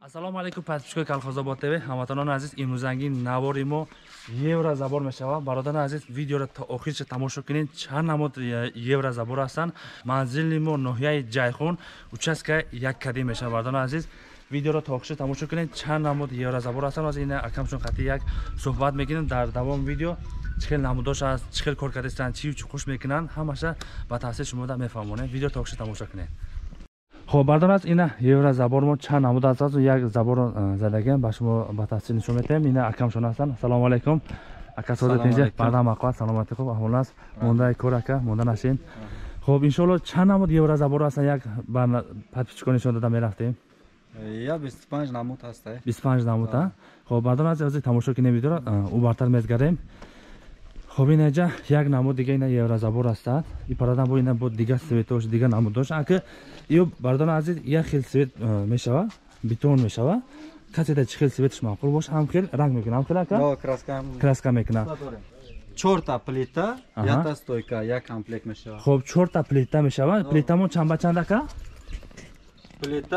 Ассалому алайкум подписчикои Колхозобод ТВ. Ҳамватанони азиз, имрӯзанги навори мо еврозабор мешавад. Бародарони азиз, видеоро то охирча тамошо кунед. Чанд намуд еврозабор ҳастанд. Манзили мо ноҳияи Ҷайхун, участка 1 кади мешавад. Бародарони азиз, видеоро то охирча тамошо кунед. Чанд намуд еврозабор ҳастанд. Аз ина акамшон қати як суҳбат мекунем дар давом видео. Чӣ намудош аст, чӣ кор кардастанд, чӣ хуш мекунанд, ҳамаша ба тафсил шумо да мефаҳмонем. Видео то охирча тамошо кунед. خب بردار از اینا یه زبان ما چند نمود از یک زبان زدگیم با شما با تفصیل نشون میدم. اینا اکم شون هستن. سلام علیکم. اکا سوده تینجه بردام اقوال سلامتی خوب احوال است. مونده کار اکا مونده نشین. خب ان شاء الله چند نمود یه زبان هستن یک بر پادپیچ کنی شده دم رفتیم. یا 25 نمود هست. 25 نمود ها. خب بردار از تماشا کنیم ویدیو او برتر میذاریم. خب این اینجا یک نمود دیگه اینا یه زبان هست. این پرادم با اینا بود دیگه سویتوش دیگه نمودش. اگه یو بردان عزیز یک خیل سویت میشوه بیتون میشوه کسی در چه خیل سویتش معقول باشه هم خیل رنگ میکنه هم خیل اکا کراسکا میکنه 4 تا پلیتا یا تا استویکا یک کامپلکت میشوه. خب 4 تا پلیتا میشوه. پلیتامون چند با چند اکا پلیتا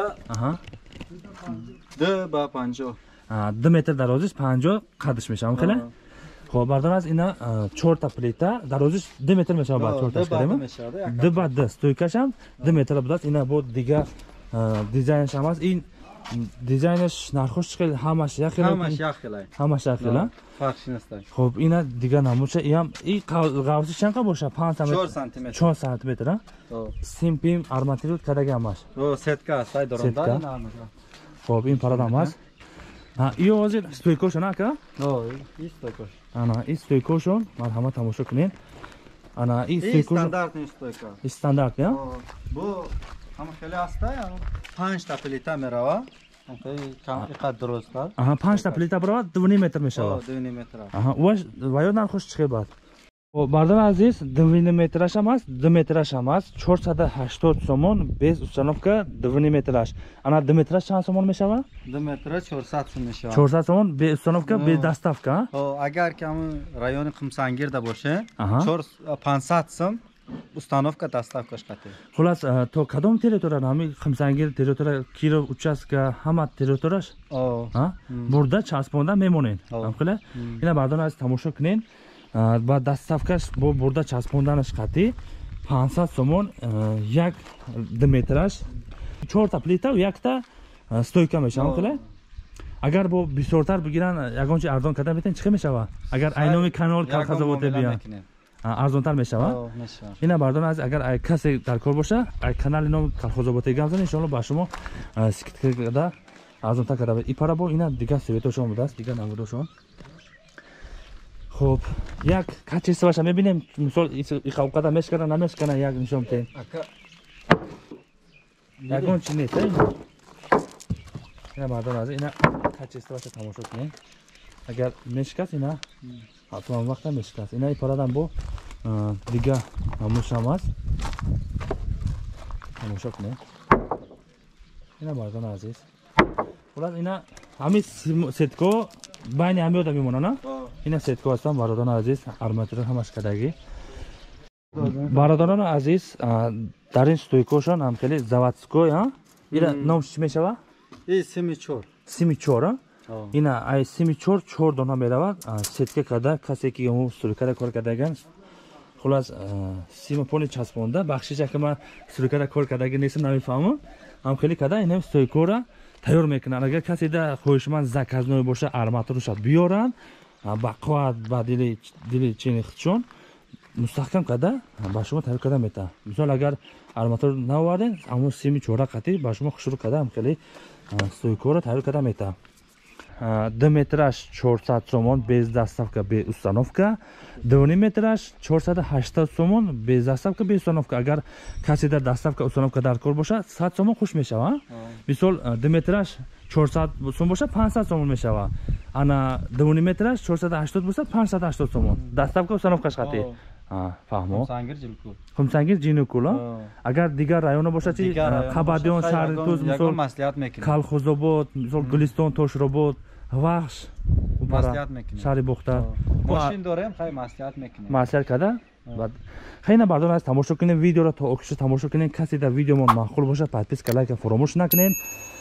2 با 50 2 متر درازش 50 قدش میشه هم خیل. خب بردان از اینا 4 تا پلیتا درازش 2 متر میشه با 4 تاش کردیم 2 با 2 استویکاش هم 2 متر بود. اینا بود دیگه دیزاینش هم از این دیزاینش نرخش خیلی همش یک خیلی همش یک خیلی فرقی نیست. خب اینا دیگه نموشه این قوسش چند باشه 5 سانتی متر 4 سانتی متر سیمپیم آرماتیرود کداگه همش سیتکا سای دورنده خب این پرادم هست. این وزیر استویکوشون نه که؟ این استویکوش. این استویکوشون مرحمت تماشا کنین. این استویکوش استاندارد استویکا. استاندارد نه؟ بو هم خیلی هسته 5 تا پلیتا میروه. اینقدر درست است. 5 تا پلیتا برای 2.5 متر میشه. 2.5 متر. و یاد نخوش چه بعد. بردار عزیز 2.5 مترش هم است 2 مترش هم است 480 سومون بیس استانوفکا 2.5 مترش. انا 2 مترش چند سومون میشه؟ 2 متر 400 سومون میشه. 400 سومون به استانوفکا به دستافکا. اگر که هم رایون خمسانگیر ده باشه 500 سوم استانوفکا دستافکاش قطعه. خلاص تو کدام تریتورا همین خمسانگیر تریتورا کیلو участка همه تریتوراش برده چسبونده میمونین. خلاص اینا بردار از تماشا کنین. با دستافکاش با برده چسبوندنش قطعی 500 سومون 1 2 مترش 4 تا پلیتا و 1 تا استویکا میشه. خلاص اگر با بسیارتر بگیرن یگانچه ارزان کردن میتین چه میشه؟ اگر اینومی کانال کالخازاباد بیان ارزانتر میشه. اینا بردان از اگر کسی در کار باشه کانال نام کالخازاباد گامزن ان شاء الله با شما سکت کرده ارزانتر کرده. این پارا با اینا دیگه سویتوشون بوده است دیگه نمودوشون. خب یک کچیست باشه میبینیم مثال این خوقتا میشکنه نمیشکنه یک نشون میتین یکون چی نیست. اینا بردان از اینا کچیست باشه تماشا کنیم. اگر میشکست اینا حتما وقت میشکست. اینا ای پرادم با دیگه هموش هم هست تماشا کنیم. اینا بردان عزیز خلاص اینا همین سیتکو بین همی آدم میمونه نه؟ اینا سیتکو هستن برادران عزیز آرماتور همش کداگی. برادران عزیز در این استویکوشون هم خیلی زواتسکوی ها. اینا نامش چی میشه؟ این سیمیچور. سیمیچور اینا ای سیمیچور 4 دونه میرود سیتکه کدا کسی که اون استویکا کار کردگن خلاص سیمپونی چسبونده بخشش که من استویکا کار کردگی نیستم نمیفهمم هم خیلی کدا اینا استویکورا تیار میکنن. اگر کسی در خویشمند زکازنوی باشه آرماتورش بیارن با قوت با دلی چین خچون مستحکم کده با شما تیار کده میته. مثلا اگر آرماتور نوادین همون سیمی چورا قطعی با شما خشور کده هم خیلی استویکورا تیار کده میته. 2 مترش 400 سومون без доставка без установка 2.5 مترش 480 سومون без доставка без установка. اگر کسی در доставка установка در کار باشه 100 سومون خوش میشه. مثلا 2 مترش 400 سومون باشه 500 سومون میشه. انا 2.5 مترش 480 باشه 580 سومون доставка установкаш قطعی. فهمو خمسانگیر جینوکولا اگر دیگر رایون باشه چی قبادیون شهرتوز مثلا کالخوزاباد مثلا گلستان توشراباد وحش شهر بختر ماشین داریم خیلی مصلحت میکنه مصلحت کرده. بعد خیلی بردار از تماشا کنین ویدیو را تا آخرش تماشا کنین. کسی در ویدیو ما معقول باشه پادپیس لایک فراموش نکنین.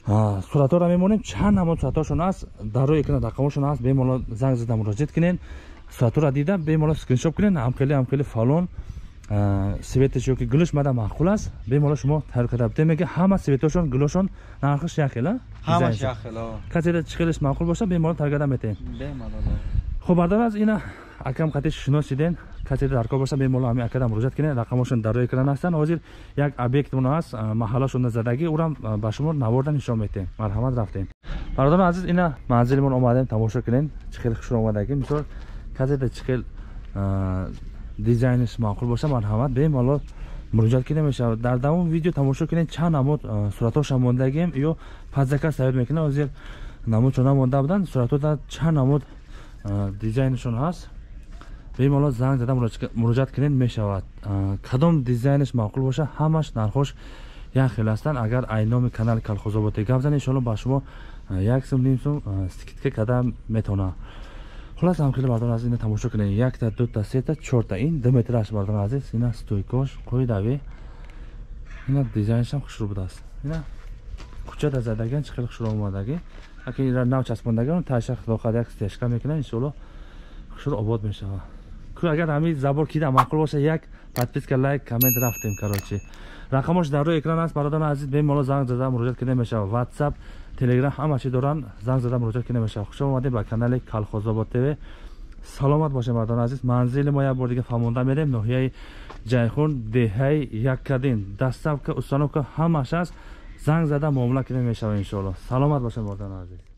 суратҳоро мемонем. Чанд намуд суратҳошон аст, дар рӯи экран рақамошон аст. Бемалол занг зада муроҷиат кинен. Суратҳоро дида бемалол скриншот кинен. Ҳам хеле фалон светиш ёки гулш мада маъқул аст. Бемалол шумо тайёр карда битем. Мега ҳама светошон, гулошон нархаш як хел, ҳамаш як хел. каседа чӣ хелиш маъқул боша бемалол тайёр карда метем. Бемалол. خب بعد از اینا اکم خاطر شناسیدن کسی در کار باشه به مولا همین اکادم مراجعه کنه رقمشون در روی اکران هستن حاضر یک ابیکت اون هست محلشون زدگی اونم با شما نوردن نشون میده مرحمت رفتیم برادران عزیز اینا منزلمون اومدیم تماشا کنین چخیل خوش اومدگی مثلا کسی در چخیل دیزاینش معقول باشه مرحمت به مولا مراجعه کنه میشه در دوام ویدیو تماشا کنین چند نمود صورتاش موندگیم یا پزدکا سعی میکنه حاضر نمود چون مونده بودن صورتا در چند نمود دیزاینشون هست بیمالا زنگ زده مراجعت کنین میشود کدام دیزاینش معقول باشه همش نرخش یک خیلی هستن اگر اینام کانال کالخوزآبادی گپ زنید ان شاءالله با شما یک سوم نیم سوم سکیت کدام میتونه خلاص هم خیلی بردان از این تماشا کنین یک تا دو تا سه تا چهار تا این 2 متر است بردان عزیز اینا استویکاش قوی دوی اینا دیزاینش هم خوش رو بوده است اینا کوچه در زدگان خیلی خوش رو اومدگی اگه این نو چسبوندگان تاشخ داخل یک استشکا میکنن ان شاءالله خوش آباد میشه که اگر همین زبور کیده معقول باشه یک подписка لایک کامنت رفتیم کراچی رقمش در روی اکران است برادران عزیز به مولا زنگ زده مراجعه کنه میشه واتساپ تلگرام همه چی دارن زنگ زده مراجعه کنه میشه خوش اومدید به کانال کالخوزآباد تv سلامت باشین برادران عزیز منزل ما یک بار دیگه فهمونده میریم ناحیه جایخون دهه یکدین دستاوکا استانوکا همش است زنگ زده معامله کنه میشه ان شاءالله سلامت باشین برادران عزیز